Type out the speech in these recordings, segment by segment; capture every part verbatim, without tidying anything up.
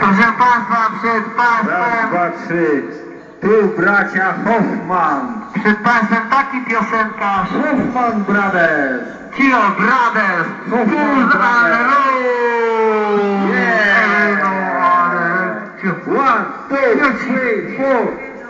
Proszę Państwa, przed Raz, Państwem, dwa, trzy. Tu bracia Hoffman. przed Państwem taki piosenkarz. Hoffman Brothers. Tio Brothers, Hoffman Fools and Brothers. Rules. Yeah. One, two, three, four.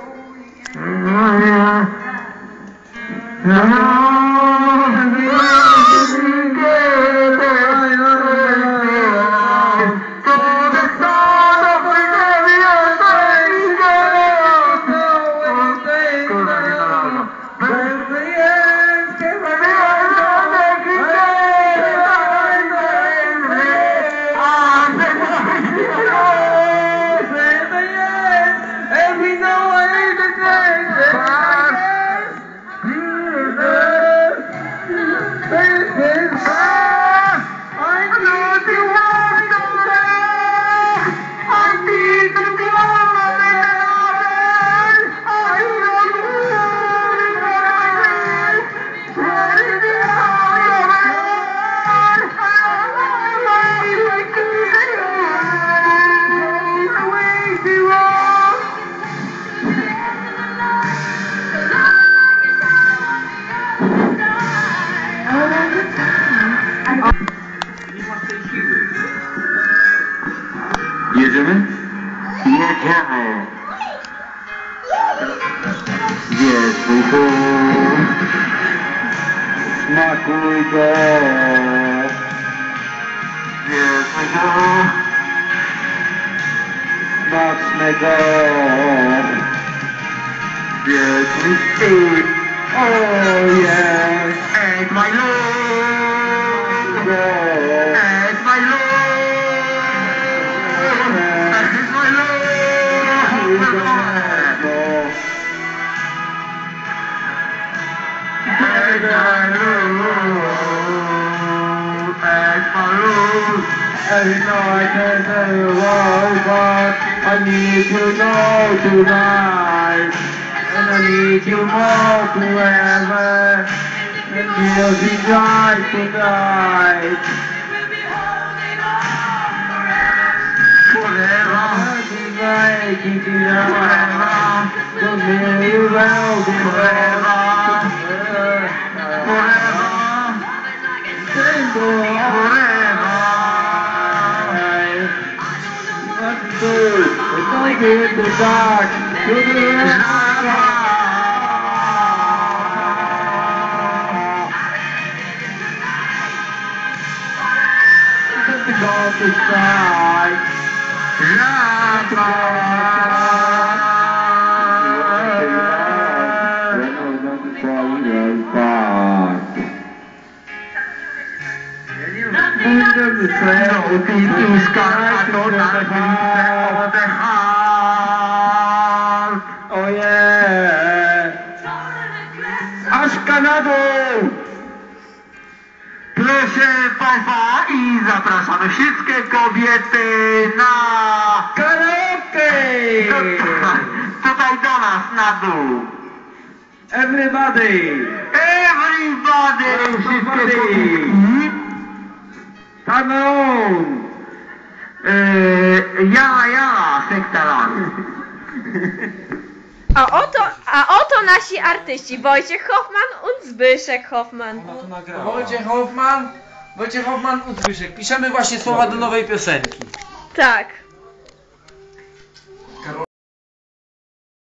Jedziemy? Jedziemy. Wieszły tu. Smakuj go. Jedziemy go. Smacznego. Jedziemy tu. Oh yes. It's my love. Go. It's my love. It's my love. Every night and every world, but I need you now tonight, and I need you more forever, and we'll be right tonight. Forever, Tonight, keep it up, the very well, forever, forever, forever. It's in the dark, to the Off the side, the trail will be too sky to the heart. Oh yeah. Ażka na dół. Proszę Państwa, i zapraszamy wszystkie kobiety na... Karaoke. Tutaj, tutaj do nas na dół. Everybody. Everybody, wszystkie Everybody. kobiety. Come on. Eee, jala, jala, sektaran. A oto, a oto nasi artyści Wojciech Hoffman und Zbyszek Hoffman. Wojciech Hoffman, Wojciech Hoffman, Zbyszek. Piszemy właśnie słowa do nowej piosenki. Tak.